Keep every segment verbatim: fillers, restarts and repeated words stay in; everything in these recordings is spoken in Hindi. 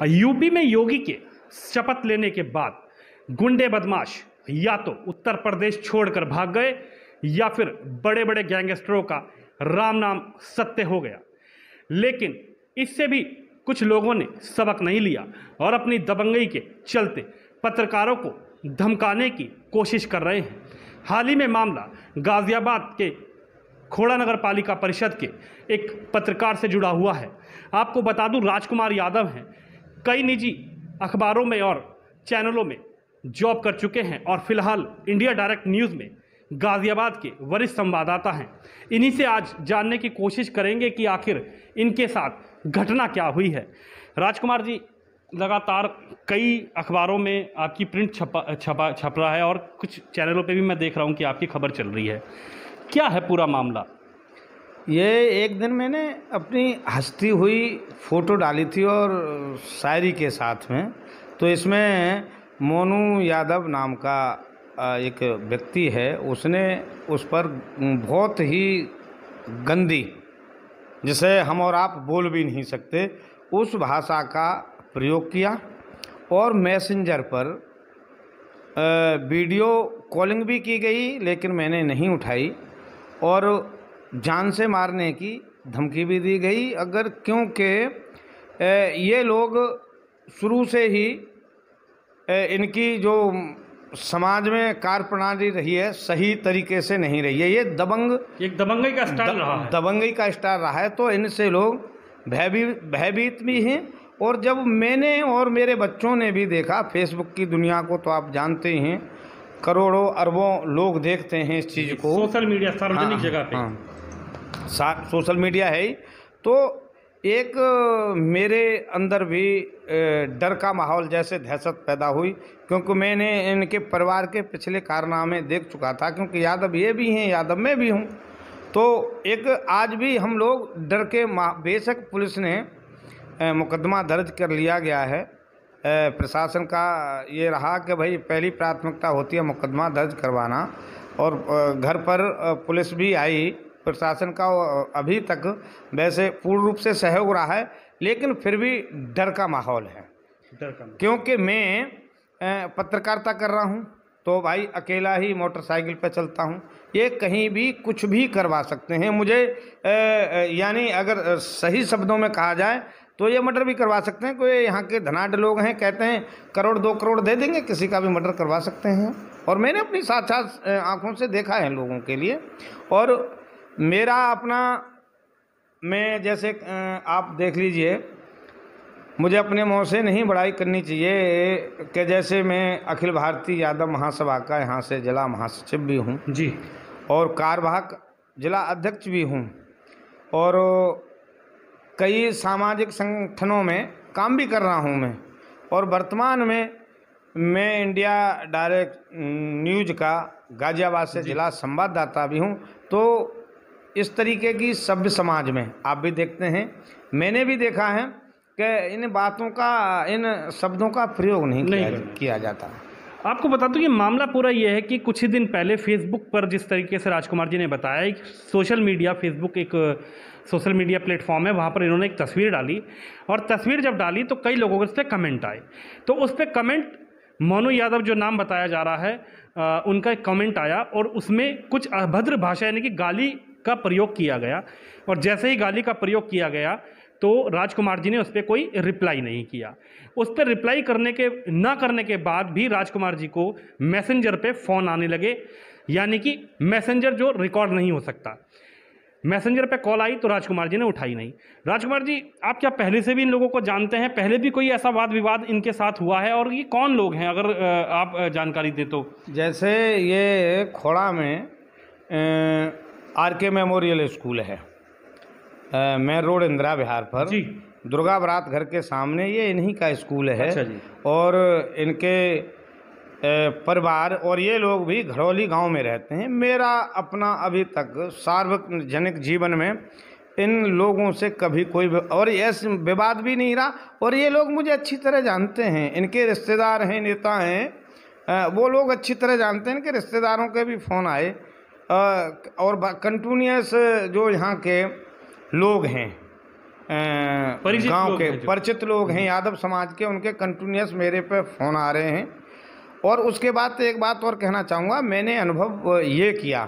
यूपी में योगी के शपथ लेने के बाद गुंडे बदमाश या तो उत्तर प्रदेश छोड़कर भाग गए या फिर बड़े बड़े गैंगस्टरों का राम नाम सत्य हो गया। लेकिन इससे भी कुछ लोगों ने सबक नहीं लिया और अपनी दबंगई के चलते पत्रकारों को धमकाने की कोशिश कर रहे हैं। हाल ही में मामला गाजियाबाद के खोड़ा नगर पालिका परिषद के एक पत्रकार से जुड़ा हुआ है। आपको बता दूं, राजकुमार यादव हैं, कई निजी अखबारों में और चैनलों में जॉब कर चुके हैं और फिलहाल इंडिया डायरेक्ट न्यूज़ में गाजियाबाद के वरिष्ठ संवाददाता हैं। इन्हीं से आज जानने की कोशिश करेंगे कि आखिर इनके साथ घटना क्या हुई है। राजकुमार जी, लगातार कई अखबारों में आपकी प्रिंट छपा छपा छप रहा है और कुछ चैनलों पे भी मैं देख रहा हूँ कि आपकी खबर चल रही है। क्या है पूरा मामला? ये एक दिन मैंने अपनी हंसती हुई फ़ोटो डाली थी और शायरी के साथ में, तो इसमें मोनू यादव नाम का एक व्यक्ति है, उसने उस पर बहुत ही गंदी, जिसे हम और आप बोल भी नहीं सकते, उस भाषा का प्रयोग किया और मैसेंजर पर वीडियो कॉलिंग भी की गई, लेकिन मैंने नहीं उठाई और जान से मारने की धमकी भी दी गई। अगर क्योंकि ये लोग शुरू से ही इनकी जो समाज में कार्य प्रणाली रही है सही तरीके से नहीं रही है। ये दबंग एक दबंगई का स्टाइल रहा है दबंगई का स्टाइल रहा है, तो इनसे लोग भयभीत भयभीत भी हैं। और जब मैंने और मेरे बच्चों ने भी देखा, फेसबुक की दुनिया को तो आप जानते ही हैं, करोड़ों अरबों लोग देखते हैं इस चीज़ को, सोशल मीडिया सार्वजनिक हाँ, जगह पे हाँ, सोशल मीडिया है ही, तो एक मेरे अंदर भी डर का माहौल जैसे दहशत पैदा हुई, क्योंकि मैंने इनके परिवार के पिछले कारनामे देख चुका था, क्योंकि यादव ये भी हैं, यादव मैं भी हूँ। तो एक आज भी हम लोग डर के, बेशक पुलिस ने मुकदमा दर्ज कर लिया गया है, प्रशासन का ये रहा कि भाई पहली प्राथमिकता होती है मुकदमा दर्ज करवाना, और घर पर पुलिस भी आई, प्रशासन का अभी तक वैसे पूर्ण रूप से सहयोग रहा है, लेकिन फिर भी डर का माहौल है। डर का, क्योंकि मैं पत्रकारिता कर रहा हूँ, तो भाई अकेला ही मोटरसाइकिल पर चलता हूँ, ये कहीं भी कुछ भी करवा सकते हैं मुझे, यानी अगर सही शब्दों में कहा जाए तो ये मर्डर भी करवा सकते हैं। कोई यहाँ के धनाढ़ लोग हैं, कहते हैं करोड़ दो करोड़ दे देंगे, किसी का भी मर्डर करवा सकते हैं। और मैंने अपनी साक्षात आंखों से देखा है लोगों के लिए। और मेरा अपना, मैं जैसे आप देख लीजिए, मुझे अपने मुँह से नहीं बड़ाई करनी चाहिए कि जैसे मैं अखिल भारतीय यादव महासभा का यहाँ से जिला महासचिव भी हूँ जी, और कार्यवाहक जिला अध्यक्ष भी हूँ, और कई सामाजिक संगठनों में काम भी कर रहा हूं मैं, और वर्तमान में मैं इंडिया डायरेक्ट न्यूज़ का गाजियाबाद से जिला संवाददाता भी हूं। तो इस तरीके की सभ्य समाज में आप भी देखते हैं, मैंने भी देखा है कि इन बातों का, इन शब्दों का प्रयोग नहीं, नहीं किया, किया जाता। आपको बता दूं कि मामला पूरा ये है कि कुछ ही दिन पहले फेसबुक पर, जिस तरीके से राजकुमार जी ने बताया, एक सोशल मीडिया, फेसबुक एक सोशल मीडिया प्लेटफॉर्म है, वहाँ पर इन्होंने एक तस्वीर डाली, और तस्वीर जब डाली तो कई लोगों के उस पर कमेंट आए। तो उस पर कमेंट, मोनू यादव जो नाम बताया जा रहा है, आ, उनका एक कमेंट आया और उसमें कुछ अभद्र भाषा यानी कि गाली का प्रयोग किया गया। और जैसे ही गाली का प्रयोग किया गया तो राजकुमार जी ने उस पर कोई रिप्लाई नहीं किया। उस पर रिप्लाई करने के ना करने के बाद भी राजकुमार जी को मैसेंजर पे फ़ोन आने लगे, यानी कि मैसेंजर जो रिकॉर्ड नहीं हो सकता, मैसेंजर पे कॉल आई तो राजकुमार जी ने उठाई नहीं। राजकुमार जी, आप क्या पहले से भी इन लोगों को जानते हैं? पहले भी कोई ऐसा वाद विवाद इनके साथ हुआ है? और ये कौन लोग हैं, अगर आप जानकारी दे तो? जैसे ये खोड़ा में आर के मेमोरियल स्कूल है, मेन रोड इंदिरा विहार पर जी, दुर्गा बारात घर के सामने, ये इन्हीं का स्कूल है। अच्छा जी। और इनके परिवार और ये लोग भी घरौली गांव में रहते हैं। मेरा अपना अभी तक सार्वजनिक जीवन में इन लोगों से कभी कोई और ऐसे विवाद भी नहीं रहा, और ये लोग मुझे अच्छी तरह जानते हैं, इनके रिश्तेदार हैं, नेता हैं, वो लोग अच्छी तरह जानते हैं। इनके रिश्तेदारों के भी फ़ोन आए, और कंटिन्यूस जो यहाँ के लोग हैं परिचित गांव लोग के हैं जो। परिचित लोग हैं यादव समाज के, उनके कंटिन्यूस मेरे पे फ़ोन आ रहे हैं। और उसके बाद एक बात और कहना चाहूँगा, मैंने अनुभव ये किया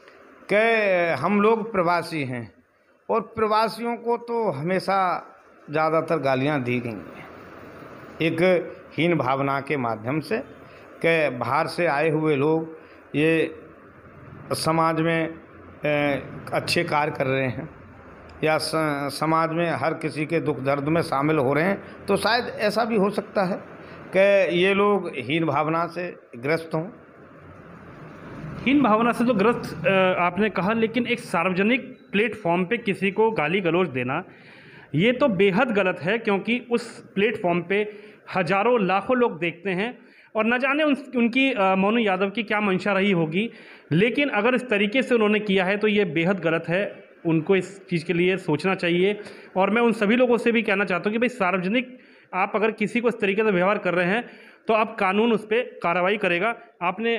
कि हम लोग प्रवासी हैं और प्रवासियों को तो हमेशा ज़्यादातर गालियाँ दी गई हैं एक हीन भावना के माध्यम से कि बाहर से आए हुए लोग ये समाज में अ, अच्छे कार्य कर रहे हैं या स- समाज में हर किसी के दुख दर्द में शामिल हो रहे हैं, तो शायद ऐसा भी हो सकता है कि ये लोग हीन भावना से ग्रस्त हों। हीन भावना से तो ग्रस्त अ, आपने कहा, लेकिन एक सार्वजनिक प्लेटफॉर्म पे किसी को गाली गलौज देना ये तो बेहद गलत है, क्योंकि उस प्लेटफॉर्म पे हजारों लाखों लोग देखते हैं और न जाने उन, उनकी अ, मोनू यादव की क्या मंशा रही होगी। लेकिन अगर इस तरीके से उन्होंने किया है तो ये बेहद गलत है, उनको इस चीज़ के लिए सोचना चाहिए। और मैं उन सभी लोगों से भी कहना चाहता हूँ कि भाई सार्वजनिक आप अगर किसी को इस तरीके से व्यवहार कर रहे हैं तो अब कानून उस पर कार्रवाई करेगा। आपने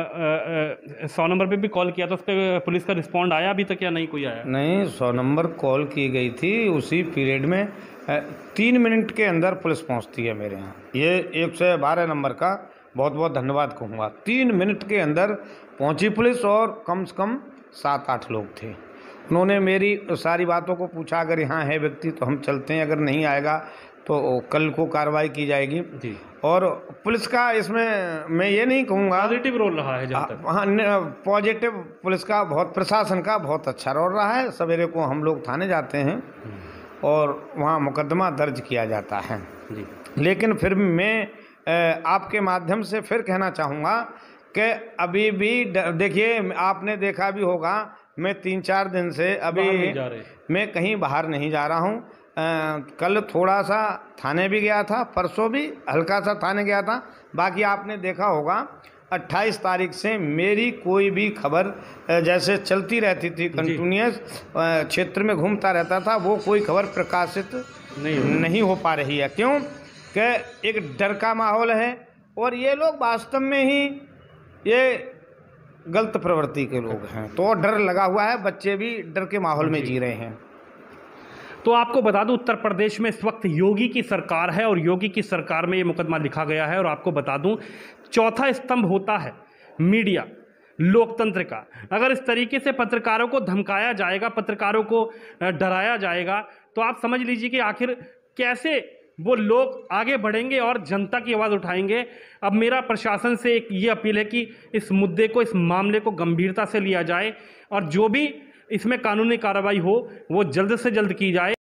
सौ नंबर पे भी कॉल किया था, उस पर पुलिस का रिस्पॉन्ड आया अभी तक या नहीं कोई आया? नहीं, सौ नंबर कॉल की गई थी, उसी पीरियड में अ, तीन मिनट के अंदर पुलिस पहुंचती है मेरे यहाँ। ये एक सौ बारह नंबर का बहुत बहुत धन्यवाद कहूँगा। तीन मिनट के अंदर पहुंची पुलिस और कम से कम सात आठ लोग थे। उन्होंने मेरी सारी बातों को पूछा, अगर यहाँ है व्यक्ति तो हम चलते हैं, अगर नहीं आएगा तो कल को कार्रवाई की जाएगी। जी। और पुलिस का इसमें मैं ये नहीं कहूँगा, पॉजिटिव रोल रहा है जहाँ तक। हाँ, पॉजिटिव पुलिस का बहुत, प्रशासन का बहुत अच्छा रोल रहा है। सवेरे को हम लोग थाने जाते हैं और वहाँ मुकदमा दर्ज किया जाता है। जी। लेकिन फिर मैं अ, आपके माध्यम से फिर कहना चाहूँगा कि अभी भी ड- देखिए, आपने देखा भी होगा, मैं तीन चार दिन से अभी बाहर नहीं जा रहे। मैं कहीं बाहर नहीं जा रहा हूँ। अ, कल थोड़ा सा थाने भी गया था, परसों भी हल्का सा थाने गया था। बाकी आपने देखा होगा अट्ठाईस तारीख से मेरी कोई भी खबर अ, जैसे चलती रहती थी, कंटिन्यूस क्षेत्र में घूमता रहता था, वो कोई खबर प्रकाशित नहीं हो। नहीं हो पा रही है। क्यों कि एक डर का माहौल है और ये लोग वास्तव में ही ये गलत प्रवृत्ति के लोग हैं, तो डर लगा हुआ है, बच्चे भी डर के माहौल में जी रहे हैं। तो आपको बता दूं, उत्तर प्रदेश में इस वक्त योगी की सरकार है और योगी की सरकार में ये मुकदमा लिखा गया है। और आपको बता दूं, चौथा स्तंभ होता है मीडिया, लोकतंत्र का। अगर इस तरीके से पत्रकारों को धमकाया जाएगा, पत्रकारों को अ, डराया जाएगा, तो आप समझ लीजिए कि आखिर कैसे वो लोग आगे बढ़ेंगे और जनता की आवाज़ उठाएंगे। अब मेरा प्रशासन से एक ये अपील है कि इस मुद्दे को, इस मामले को गंभीरता से लिया जाए और जो भी इसमें कानूनी कार्रवाई हो वो जल्द से जल्द की जाए।